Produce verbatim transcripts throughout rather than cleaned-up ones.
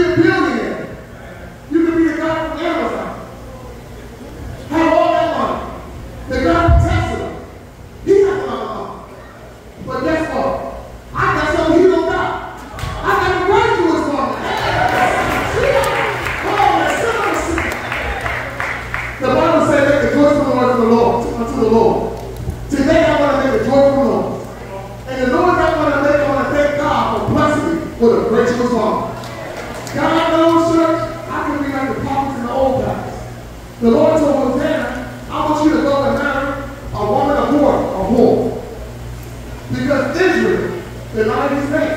a billionaire. You can be the guy from Amazon. Have all that money. The guy from Tesla. He has a lot of money. But guess what? I got something he don't got. I got a virtuous woman. The Bible says make a joyful noise to the Lord, unto the Lord. Today I want to make a joyful noise. And the noise I want to make, I want to thank God for blessing me with a virtuous woman. God knows, church, I can be like the prophets in the old days. The Lord told Hosanna, I want you to go and marry a woman, a whore, a whore. Because Israel denied his name.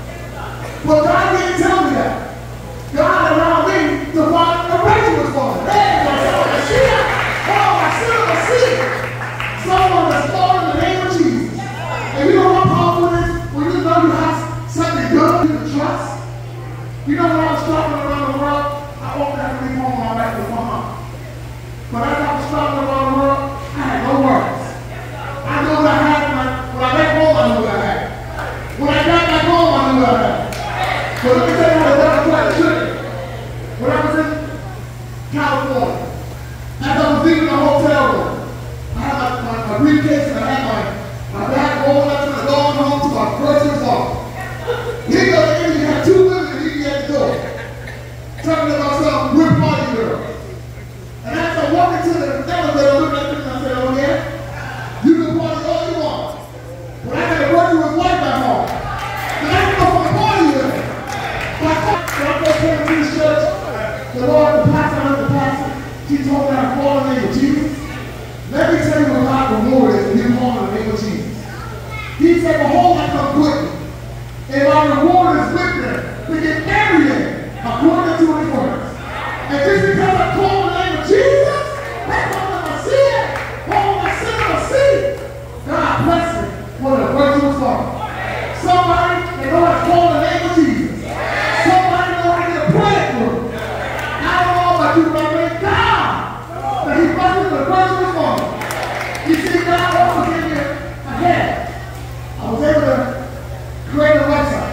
But God didn't tell me that. God allowed me to find a virtuous woman. Hey, my son, I see it. Oh, my son, I see it. Someone that's called in the name of Jesus. And you know how powerful it is when you know you have something good you can trust? You know when I was traveling around the world, I often had to leave home when I back with my mom. But as I was traveling around the world, I had no worries. I knew what I had when I, when I got home, I knew what I had. When I got back home, I knew what I had. But let me tell you how the devil tried to trick me. When I was in California, as I was leaving the hotel room, I had my, my, my briefcase and I had my, my bag rolling up to the going home to my virtuous woman. Here goes the enemy, had two women and he at the door. Talking about some whip party girl. And as I walked into the elevator, I looked at them and I said, oh yeah, you can party all you want. But I got a virtuous wife at home. And I can go for a party with her. When I first came to this church, the Lord, the pastor, and the pastor, she told me I call in the name of Jesus. Let me tell you what God rewarded is when you call in the name of Jesus. He said, behold, I come quickly. And my reward is with them to get everything according to his words. And just because I call in the name of Jesus, that's all I see it. All my sin I see. God bless me with a virtuous woman. Somebody that knows how to call in the name of Jesus. Somebody knows how to get a prayer through. I don't know about you, but I thank God that he blessed me with a virtuous woman. You see, God also gave me a head. I was able to create a website.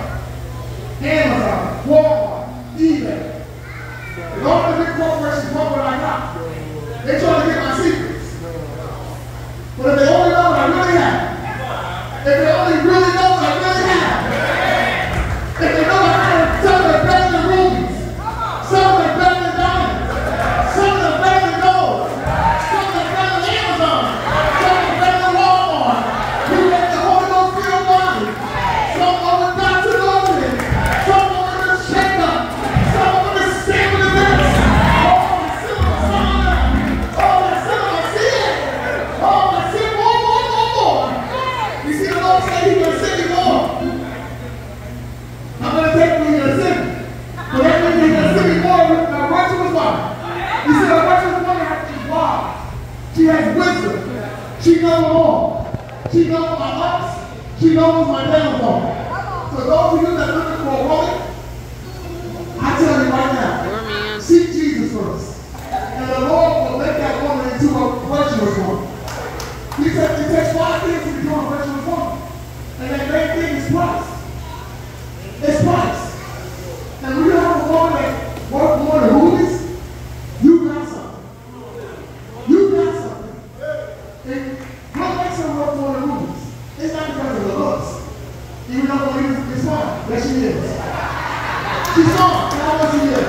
Amazon, Walmart, eBay. And all the big corporations want what I got. They try to get my secrets. But if they only know what I really have, if they only really know what I really have, if they know how to sell their better than rubies, some of them better than diamonds, some of them better than gold, some of them better than Amazon, some of them better than Walmart, you make the Holy Ghost feel body, some of them got to know it, some of them is shake up, some of them is standing in this. Oh, my silver sauna, oh, my silver sin, oh, my sin, more, more, more, more. You see the Lord say he's going to send you more. I'm going to take me to the city. But that means he's going to send me more with my virtuous woman. You see, my virtuous woman has to be wise. She has wisdom. She knows all. She knows my ups. She knows my downfall. So those of you that are looking for a woman, I tell you right now, seek Jesus first. And the Lord will make that woman into a virtuous woman. He said it takes five things to become a virtuous woman. And that main thing is price. It's price. And when you have a woman that works more than rubies, you got something. You got something. And what makes her work more than rubies? It's not because of the looks. Even though when it's fine, there she is. She's on, and how much she is.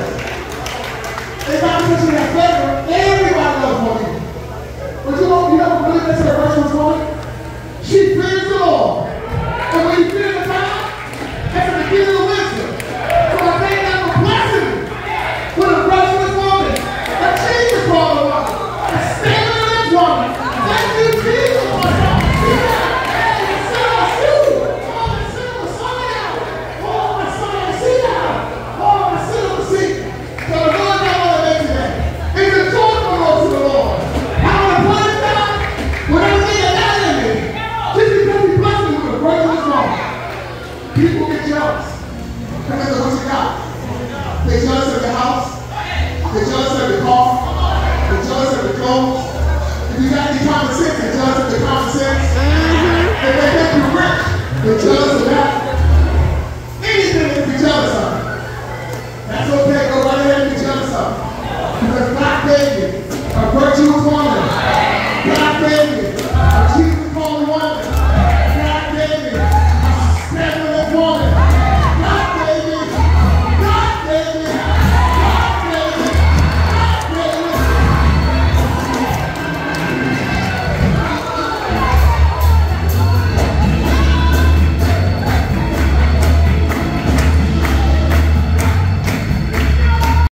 It's not because she has flavor. Everybody loves women. But you know, you know what really makes her a virtuous woman? She fears the Lord. And when you fear the God, that's the beginning of wisdom. So I thank God for blessing me with a virtuous woman. A Jesus woman. A standing in this woman. Thank you, Jesus, my son. Hey, my son, I see you. Oh, my son, I saw you. Oh, my son, I see you. Oh, my son, I see you. So the Lord I want to make today is a joyful Lord to the Lord. I want to praise God with everything that I am in. Just because he blessed me with a virtuous woman. People get jealous. Because of what you got. They jealous of your house. They jealous of your car. They jealous of your clothes. If you got any common sense, they're jealous of your common sense. If they make you rich, they're jealous of that. Anything they can be jealous of. That's okay. gave me. Uh, Jesus is the only one.